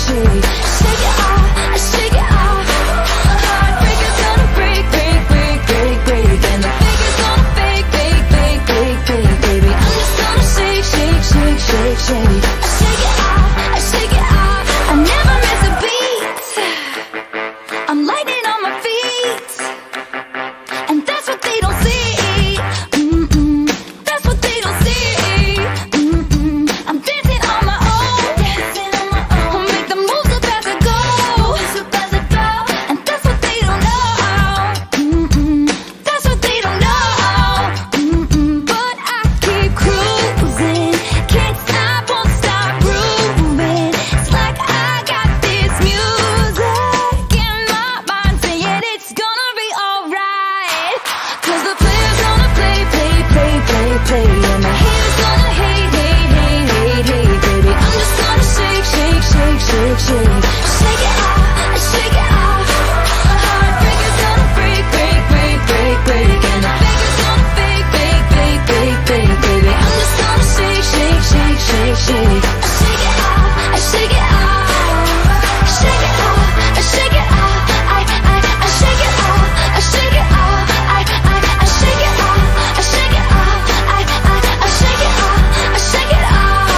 shake. Shake it off, shake it off. Heartbreaker's gonna break, break, break, break, break. And the fake is gonna fake, fake, fake, fake, fake, baby. I'm just gonna shake, shake, shake, shake, shake. I shake it off, I shake it off. I never miss a beat. I'm lightning on my feet, and that's what they don't see. That's what they don't see. I'm dancing on my own, I'll make the moves up as I go, and that's what they don't know. That's what they don't know. But I keep cruising, can't stop, won't stop grooving. It's like I got this music in my mind saying it's gonna be alright. 'Cause the player's gonna play, play, play, play, play, and the haters gonna hate, hate, hate, hate, hate, baby. I'm just gonna shake, shake, shake, shake, shake. Shake it off, shake it off. Heartbreaker's gonna break, break, break, break, break, and the fake is gonna fake, fake, fake, fake, fake, baby. I'm just gonna shake, shake, shake, shake, shake. I shake it off, I shake it off. Shake it off, I shake it off. I shake it off, I shake it off. I shake it off, I shake it off. I shake it off, I shake it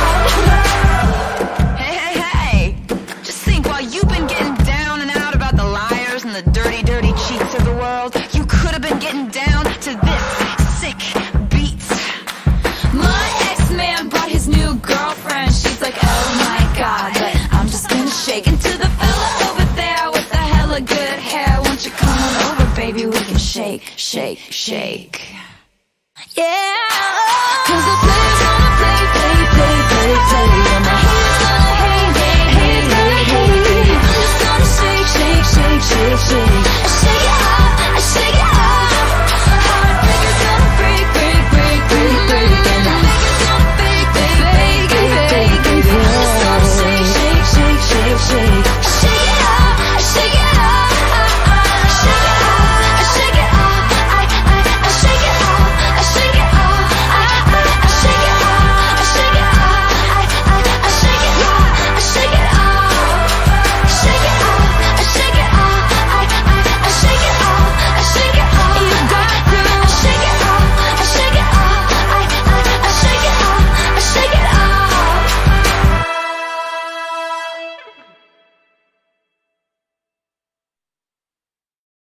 off. Hey, hey, hey! Just think, while you've been getting down and out about the liars and the dirty, dirty cheats of the world, you could have been getting down to this sick beat. My ex-man brought his new girlfriend. She's like, oh my god, but I'm just gonna shake into the fella over there with the hella good hair. Won't you come on over, baby? We can shake, shake, shake. Yeah.